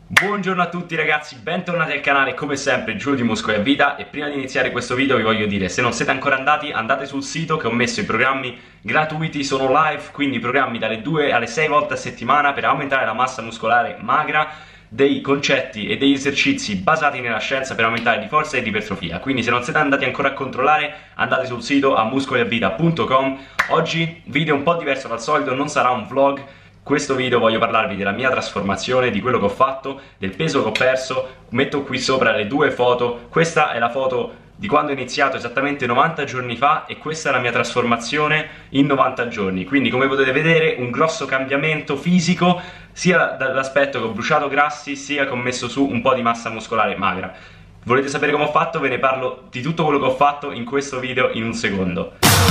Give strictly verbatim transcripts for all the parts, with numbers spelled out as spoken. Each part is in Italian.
Buongiorno a tutti ragazzi, bentornati al canale, come sempre Giulio di Muscoli a Vita. E prima di iniziare questo video vi voglio dire, se non siete ancora andati, andate sul sito che ho messo i programmi gratuiti, sono live, quindi programmi dalle due alle sei volte a settimana per aumentare la massa muscolare magra, dei concetti e degli esercizi basati nella scienza per aumentare di forza e di ipertrofia. Quindi se non siete andati ancora a controllare, andate sul sito a muscoliavita punto com. Oggi video un po' diverso dal solito, non sarà un vlog. Questo video voglio parlarvi della mia trasformazione, di quello che ho fatto, del peso che ho perso. Metto qui sopra le due foto. Questa è la foto di quando ho iniziato esattamente novanta giorni fa e questa è la mia trasformazione in novanta giorni. Quindi, come potete vedere, un grosso cambiamento fisico, sia dall'aspetto che ho bruciato grassi, sia che ho messo su un po' di massa muscolare magra. Volete sapere come ho fatto? Ve ne parlo di tutto quello che ho fatto in questo video in un secondo.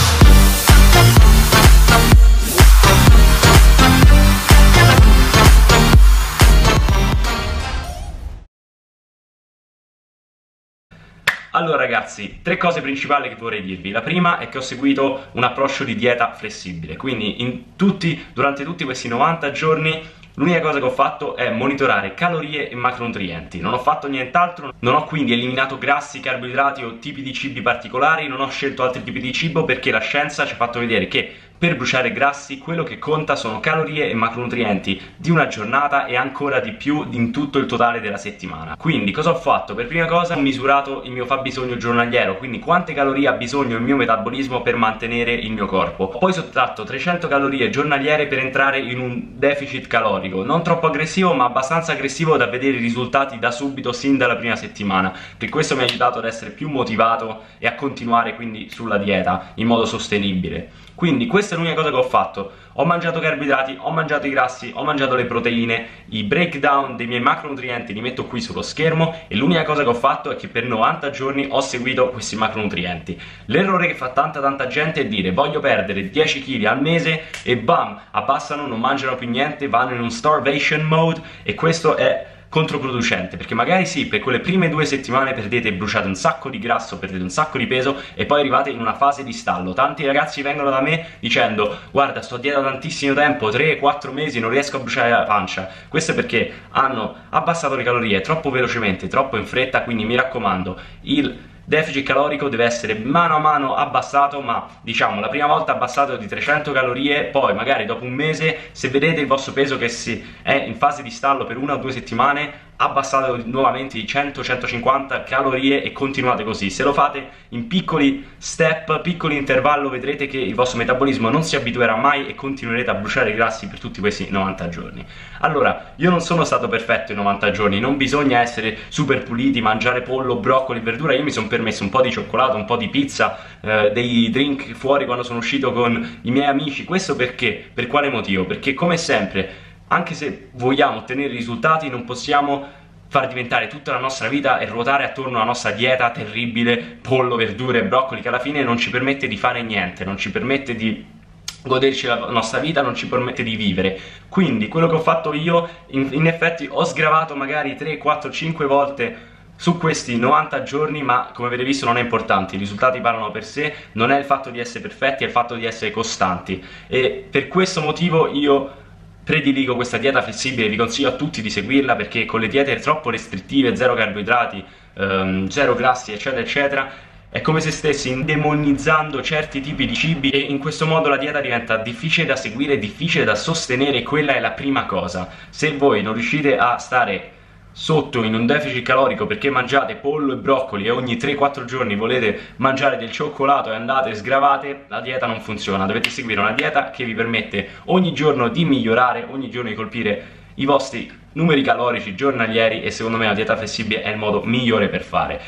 Allora ragazzi, tre cose principali che vorrei dirvi. La prima è che ho seguito un approccio di dieta flessibile, quindi in tutti, durante tutti questi novanta giorni l'unica cosa che ho fatto è monitorare calorie e macronutrienti. Non ho fatto nient'altro, non ho quindi eliminato grassi, carboidrati o tipi di cibi particolari, non ho scelto altri tipi di cibo perché la scienza ci ha fatto vedere che per bruciare grassi quello che conta sono calorie e macronutrienti di una giornata e ancora di più in tutto il totale della settimana. Quindi cosa ho fatto? Per prima cosa ho misurato il mio fabbisogno giornaliero, quindi quante calorie ha bisogno il mio metabolismo per mantenere il mio corpo. Ho poi sottratto trecento calorie giornaliere per entrare in un deficit calorico, non troppo aggressivo ma abbastanza aggressivo da vedere i risultati da subito, sin dalla prima settimana, che questo mi ha aiutato ad essere più motivato e a continuare quindi sulla dieta in modo sostenibile. Quindi questa è l'unica cosa che ho fatto. Ho mangiato carboidrati, ho mangiato i grassi, ho mangiato le proteine, i breakdown dei miei macronutrienti li metto qui sullo schermo e l'unica cosa che ho fatto è che per novanta giorni ho seguito questi macronutrienti. L'errore che fa tanta tanta gente è dire voglio perdere dieci chili al mese e bam, abbassano, non mangiano più niente, vanno in un starvation mode e questo è controproducente, perché magari sì, per quelle prime due settimane perdete, bruciate un sacco di grasso, perdete un sacco di peso e poi arrivate in una fase di stallo. Tanti ragazzi vengono da me dicendo guarda, sto a dieta tantissimo tempo, tre quattro mesi, non riesco a bruciare la pancia. Questo è perché hanno abbassato le calorie troppo velocemente, troppo in fretta. Quindi mi raccomando, il deficit calorico deve essere mano a mano abbassato, ma diciamo la prima volta abbassato di trecento calorie, poi magari dopo un mese, se vedete il vostro peso che si è in fase di stallo per una o due settimane, abbassate nuovamente di cento centocinquanta calorie e continuate così. Se lo fate in piccoli step, piccoli intervallo, vedrete che il vostro metabolismo non si abituerà mai e continuerete a bruciare i grassi per tutti questi novanta giorni. Allora, io non sono stato perfetto in novanta giorni, non bisogna essere super puliti, mangiare pollo, broccoli, verdura. Io mi sono permesso un po' di cioccolato, un po' di pizza, eh, dei drink fuori quando sono uscito con i miei amici. Questo perché? Per quale motivo? Perché come sempre, anche se vogliamo ottenere risultati, non possiamo far diventare tutta la nostra vita e ruotare attorno alla nostra dieta terribile, pollo, verdure e broccoli, che alla fine non ci permette di fare niente, non ci permette di goderci la nostra vita, non ci permette di vivere. Quindi quello che ho fatto io, in, in effetti ho sgravato magari tre, quattro, cinque volte su questi novanta giorni, ma come avete visto non è importante, i risultati parlano per sé, non è il fatto di essere perfetti, è il fatto di essere costanti. E per questo motivo io prediligo questa dieta flessibile, vi consiglio a tutti di seguirla, perché con le diete troppo restrittive, zero carboidrati, ehm, zero grassi eccetera eccetera, è come se stessi demonizzando certi tipi di cibi e in questo modo la dieta diventa difficile da seguire, difficile da sostenere, e quella è la prima cosa. Se voi non riuscite a stare sotto in un deficit calorico perché mangiate pollo e broccoli e ogni tre quattro giorni volete mangiare del cioccolato e andate sgravate, la dieta non funziona. Dovete seguire una dieta che vi permette ogni giorno di migliorare, ogni giorno di colpire i vostri numeri calorici giornalieri, e secondo me la dieta flessibile è il modo migliore per fare.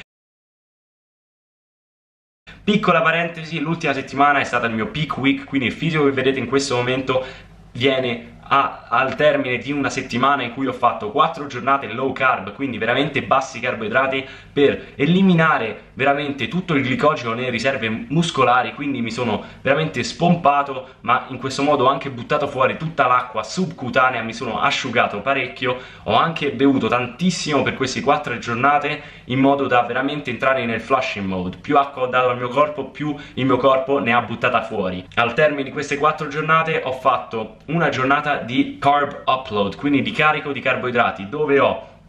Piccola parentesi, l'ultima settimana è stata il mio peak week, quindi il fisico che vedete in questo momento viene A, al termine di una settimana in cui ho fatto quattro giornate low carb, quindi veramente bassi carboidrati, per eliminare veramente tutto il glicogeno nelle riserve muscolari. Quindi mi sono veramente spompato, ma in questo modo ho anche buttato fuori tutta l'acqua subcutanea, mi sono asciugato parecchio, ho anche bevuto tantissimo per queste quattro giornate in modo da veramente entrare nel flushing mode. Più acqua ho dato al mio corpo, più il mio corpo ne ha buttata fuori. Al termine di queste quattro giornate ho fatto una giornata di carb upload, quindi di carico di carboidrati, dove ho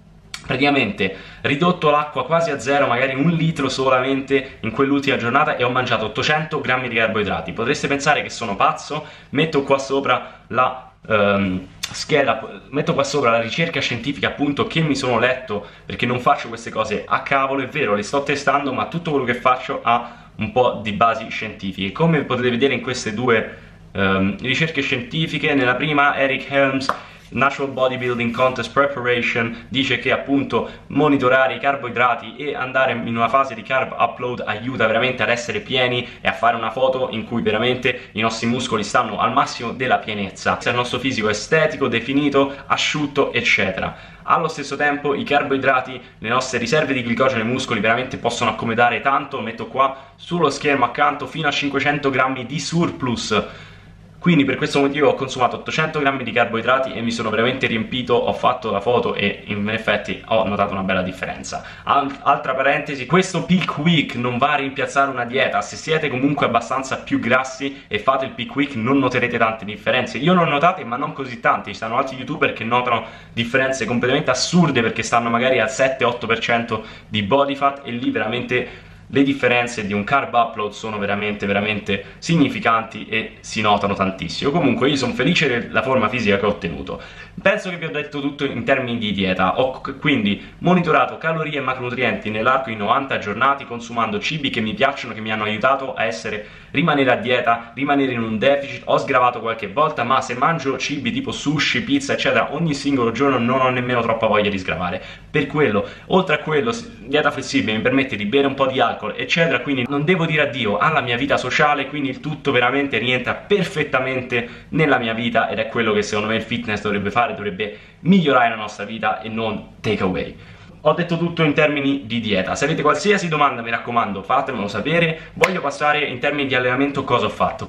praticamente ridotto l'acqua quasi a zero, magari un litro solamente in quell'ultima giornata, e ho mangiato ottocento grammi di carboidrati. Potreste pensare che sono pazzo, metto qua sopra la um, scheda, metto qua sopra la ricerca scientifica appunto che mi sono letto, perché non faccio queste cose a cavolo, è vero, le sto testando, ma tutto quello che faccio ha un po' di basi scientifiche. Come potete vedere in queste due um, ricerche scientifiche, nella prima Eric Helms, Natural Bodybuilding Contest Preparation, dice che appunto monitorare i carboidrati e andare in una fase di carb upload aiuta veramente ad essere pieni e a fare una foto in cui veramente i nostri muscoli stanno al massimo della pienezza, il nostro fisico estetico, definito, asciutto, eccetera. Allo stesso tempo i carboidrati, le nostre riserve di glicogeno nei muscoli veramente possono accomodare tanto, metto qua sullo schermo accanto, fino a cinquecento grammi di surplus. Quindi per questo motivo ho consumato ottocento grammi di carboidrati e mi sono veramente riempito, ho fatto la foto e in effetti ho notato una bella differenza. Alt- altra parentesi, questo peak week non va a rimpiazzare una dieta. Se siete comunque abbastanza più grassi e fate il peak week non noterete tante differenze. Io non ho notate, ma non così tante. Ci stanno altri youtuber che notano differenze completamente assurde perché stanno magari al sette otto per cento di body fat, e lì veramente le differenze di un carb upload sono veramente veramente significanti e si notano tantissimo. Comunque io sono felice della forma fisica che ho ottenuto. Penso che vi ho detto tutto in termini di dieta. Ho quindi monitorato calorie e macronutrienti nell'arco di novanta giornate, consumando cibi che mi piacciono, che mi hanno aiutato a essere, rimanere a dieta, rimanere in un deficit. Ho sgravato qualche volta, ma se mangio cibi tipo sushi, pizza eccetera ogni singolo giorno non ho nemmeno troppa voglia di sgravare. Per quello, oltre a quello, dieta flessibile mi permette di bere un po' di alcol eccetera, quindi non devo dire addio alla mia vita sociale, quindi il tutto veramente rientra perfettamente nella mia vita, ed è quello che secondo me il fitness dovrebbe fare, dovrebbe migliorare la nostra vita e non take away. Ho detto tutto in termini di dieta. Se avete qualsiasi domanda, mi raccomando, fatemelo sapere. Voglio passare in termini di allenamento cosa ho fatto.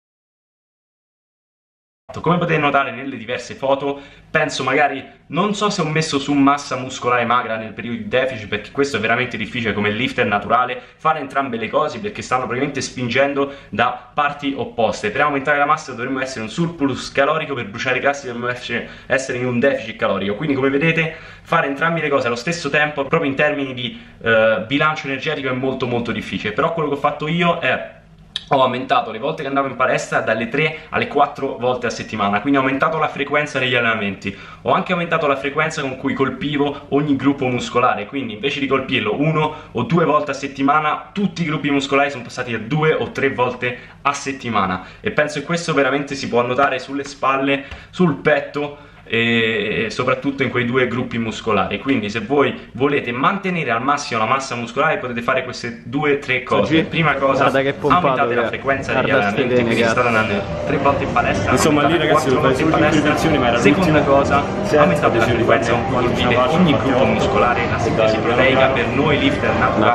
Come potete notare nelle diverse foto, penso magari, non so se ho messo su massa muscolare magra nel periodo di deficit, perché questo è veramente difficile come lifter naturale fare entrambe le cose, perché stanno praticamente spingendo da parti opposte. Per aumentare la massa dovremmo essere in un surplus calorico, per bruciare i grassi dovremmo essere in un deficit calorico. Quindi come vedete fare entrambe le cose allo stesso tempo, proprio in termini di eh, bilancio energetico, è molto molto difficile. Però quello che ho fatto io è ho aumentato le volte che andavo in palestra dalle tre alle quattro volte a settimana, quindi ho aumentato la frequenza degli allenamenti. Ho anche aumentato la frequenza con cui colpivo ogni gruppo muscolare, quindi invece di colpirlo uno o due volte a settimana, tutti i gruppi muscolari sono passati a due o tre volte a settimana, e penso che questo veramente si può notare sulle spalle, sul petto e soprattutto in quei due gruppi muscolari. Quindi se voi volete mantenere al massimo la massa muscolare potete fare queste due tre cose. Prima cosa, aumentate la frequenza degli allenamenti, quindi state andando tre volte in palestra, insomma lì ragazzi lo fai solo in ma era seconda cosa, aumentate la frequenza con cui colpite ogni gruppo muscolare. La sintesi proteica per noi lifter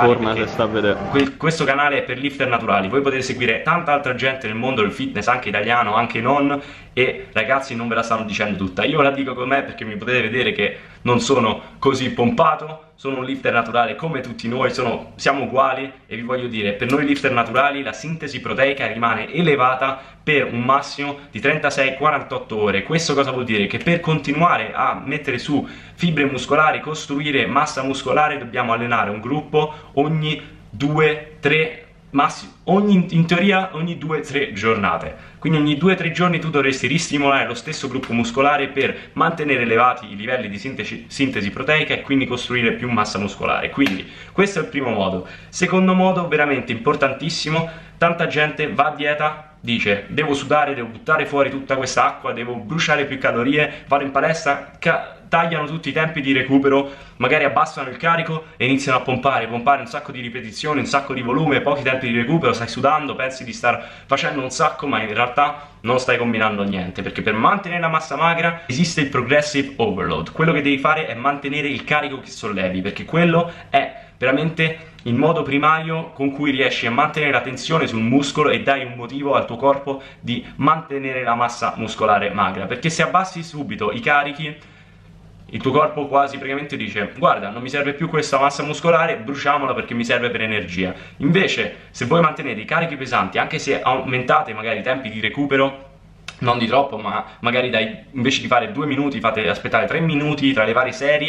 naturali, questo canale è per lifter naturali, voi potete seguire tanta altra gente nel mondo del fitness, anche italiano, anche non, e ragazzi non ve la stanno dicendo tutta. Io la dico con me perché mi potete vedere che non sono così pompato, sono un lifter naturale come tutti noi, sono, siamo uguali, e vi voglio dire, per noi lifter naturali la sintesi proteica rimane elevata per un massimo di trentasei quarantotto ore. Questo cosa vuol dire? Che per continuare a mettere su fibre muscolari, costruire massa muscolare, dobbiamo allenare un gruppo ogni due tre massimo, ogni, in teoria ogni due tre giornate. Quindi ogni due tre giorni tu dovresti ristimolare lo stesso gruppo muscolare per mantenere elevati i livelli di sintesi, sintesi proteica e quindi costruire più massa muscolare. Quindi questo è il primo modo. Secondo modo, veramente importantissimo, tanta gente va a dieta, dice devo sudare, devo buttare fuori tutta questa acqua, devo bruciare più calorie, vado in palestra, tagliano tutti i tempi di recupero, magari abbassano il carico e iniziano a pompare, pompare un sacco di ripetizioni, un sacco di volume, pochi tempi di recupero, stai sudando, pensi di star facendo un sacco, ma in realtà non stai combinando niente, perché per mantenere la massa magra esiste il progressive overload. Quello che devi fare è mantenere il carico che sollevi, perché quello è veramente il modo primario con cui riesci a mantenere la tensione sul muscolo e dai un motivo al tuo corpo di mantenere la massa muscolare magra. Perché se abbassi subito i carichi, il tuo corpo quasi praticamente dice guarda, non mi serve più questa massa muscolare, bruciamola perché mi serve per energia. Invece se voi mantenete i carichi pesanti, anche se aumentate magari i tempi di recupero, non di troppo, ma magari dai, invece di fare due minuti fate aspettare tre minuti tra le varie serie,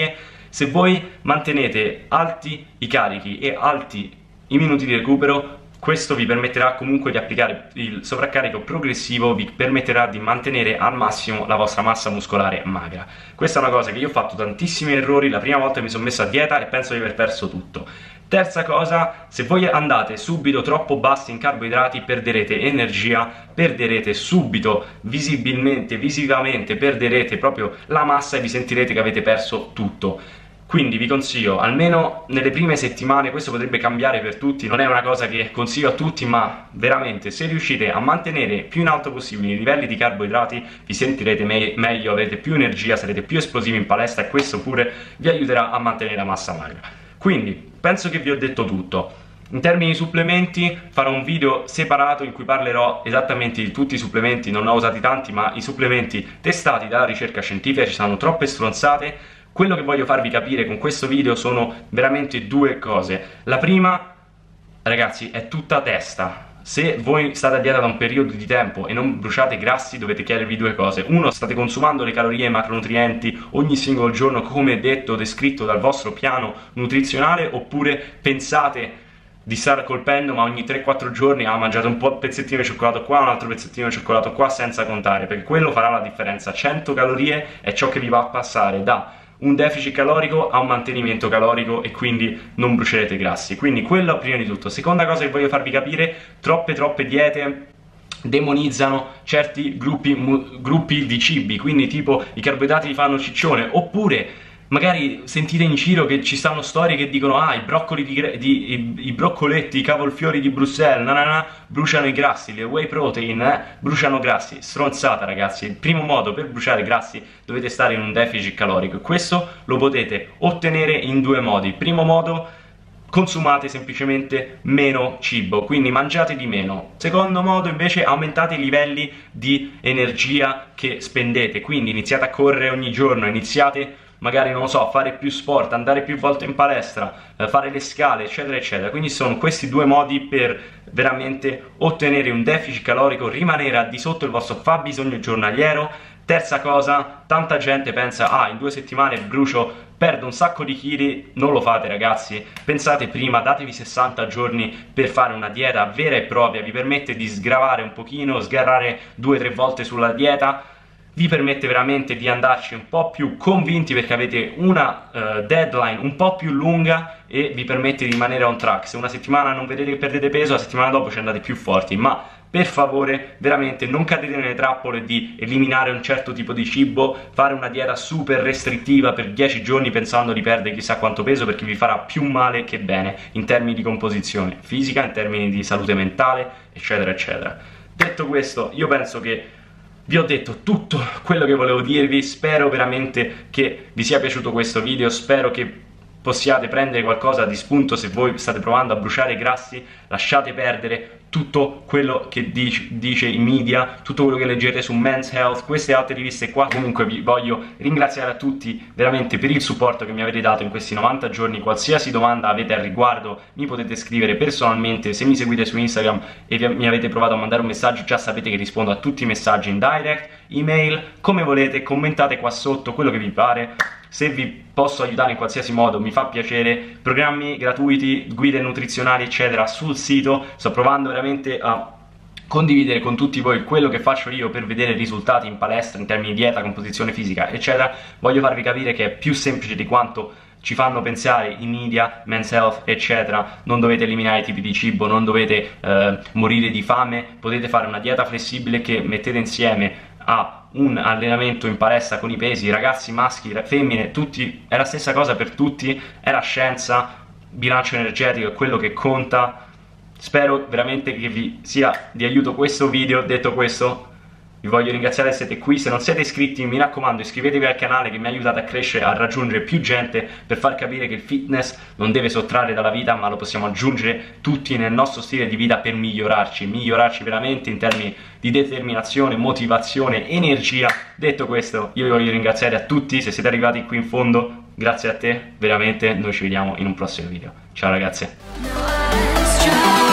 Se voi mantenete alti i carichi e alti i minuti di recupero, questo vi permetterà comunque di applicare il sovraccarico progressivo, vi permetterà di mantenere al massimo la vostra massa muscolare magra. Questa è una cosa che io ho fatto tantissimi errori la prima volta che mi sono messo a dieta e penso di aver perso tutto. Terza cosa, se voi andate subito troppo bassi in carboidrati perderete energia, perderete subito, visibilmente, visivamente, perderete proprio la massa e vi sentirete che avete perso tutto. Quindi vi consiglio, almeno nelle prime settimane, questo potrebbe cambiare per tutti, non è una cosa che consiglio a tutti, ma veramente se riuscite a mantenere più in alto possibile i livelli di carboidrati vi sentirete me meglio, avrete più energia, sarete più esplosivi in palestra e questo pure vi aiuterà a mantenere la massa magra. Quindi, penso che vi ho detto tutto. In termini di supplementi farò un video separato in cui parlerò esattamente di tutti i supplementi, non ne ho usati tanti, ma i supplementi testati dalla ricerca scientifica, ci saranno troppe stronzate. Quello che voglio farvi capire con questo video sono veramente due cose. La prima, ragazzi, è tutta testa. Se voi state a dieta da un periodo di tempo e non bruciate grassi, dovete chiedervi due cose. Uno, state consumando le calorie e i macronutrienti ogni singolo giorno come detto, descritto dal vostro piano nutrizionale, oppure pensate di stare colpendo ma ogni tre quattro giorni ha ah, mangiato un po' pezzettino di cioccolato qua, un altro pezzettino di cioccolato qua senza contare, perché quello farà la differenza. Cento calorie è ciò che vi va a passare da un deficit calorico a un mantenimento calorico e quindi non brucerete grassi. Quindi quello prima di tutto. Seconda cosa che voglio farvi capire, troppe troppe diete demonizzano certi gruppi, gruppi di cibi, quindi tipo i carboidrati vi fanno ciccione, oppure magari sentite in giro che ci stanno storie che dicono ah i broccoli di, di i, i broccoletti, i cavolfiori di Bruxelles, na na na, bruciano i grassi, le whey protein eh, bruciano grassi. Stronzata, ragazzi. Il primo modo per bruciare grassi dovete stare in un deficit calorico e questo lo potete ottenere in due modi. Primo modo, consumate semplicemente meno cibo, quindi mangiate di meno. Secondo modo invece, aumentate i livelli di energia che spendete, quindi iniziate a correre ogni giorno, iniziate magari, non lo so, fare più sport, andare più volte in palestra, eh, fare le scale, eccetera eccetera. Quindi sono questi due modi per veramente ottenere un deficit calorico, rimanere al di sotto del vostro fabbisogno giornaliero. Terza cosa, tanta gente pensa ah in due settimane brucio, perdo un sacco di chili. Non lo fate, ragazzi, pensate prima, datevi sessanta giorni per fare una dieta vera e propria, vi permette di sgravare un pochino, sgarrare due o tre volte sulla dieta, vi permette veramente di andarci un po' più convinti perché avete una uh, deadline un po' più lunga e vi permette di rimanere on track. Se una settimana non vedete che perdete peso, la settimana dopo ci andate più forti, ma per favore veramente non cadete nelle trappole di eliminare un certo tipo di cibo, fare una dieta super restrittiva per dieci giorni pensando di perdere chissà quanto peso, perché vi farà più male che bene in termini di composizione fisica, in termini di salute mentale, eccetera eccetera. Detto questo, io penso che vi ho detto tutto quello che volevo dirvi, spero veramente che vi sia piaciuto questo video, spero che possiate prendere qualcosa di spunto se voi state provando a bruciare i grassi. Lasciate perdere tutto quello che dice, dice i media, tutto quello che leggete su Men's Health, queste altre riviste qua. Comunque vi voglio ringraziare a tutti veramente per il supporto che mi avete dato in questi novanta giorni. Qualsiasi domanda avete al riguardo mi potete scrivere personalmente. Se mi seguite su Instagram e mi avete provato a mandare un messaggio, già sapete che rispondo a tutti i messaggi in direct, email, come volete. Commentate qua sotto quello che vi pare. Se vi posso aiutare in qualsiasi modo mi fa piacere. Programmi gratuiti, guide nutrizionali eccetera sul sito. Sto provando veramente a condividere con tutti voi quello che faccio io per vedere risultati in palestra in termini di dieta, composizione fisica eccetera. Voglio farvi capire che è più semplice di quanto ci fanno pensare i media, Men's Health eccetera. Non dovete eliminare i tipi di cibo, non dovete eh, morire di fame, potete fare una dieta flessibile che mettete insieme a un allenamento in palestra con i pesi, ragazzi, maschi, femmine, tutti, è la stessa cosa per tutti, è la scienza, bilancio energetico è quello che conta. Spero veramente che vi sia di aiuto questo video. Detto questo, vi voglio ringraziare che siete qui. Se non siete iscritti, mi raccomando, iscrivetevi al canale che mi aiutate a crescere, a raggiungere più gente, per far capire che il fitness non deve sottrarre dalla vita, ma lo possiamo aggiungere tutti nel nostro stile di vita per migliorarci, migliorarci veramente in termini di determinazione, motivazione, energia. Detto questo, io vi voglio ringraziare a tutti. Se siete arrivati qui in fondo, grazie a te, veramente. Noi ci vediamo in un prossimo video. Ciao ragazzi.